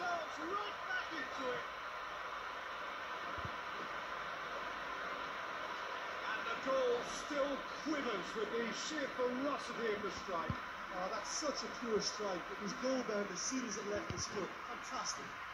barrels right back into it. And the goal still quivers with the sheer ferocity of the strike. Oh, that's such a pure strike. It was goal bound as soon as it left his foot. Fantastic.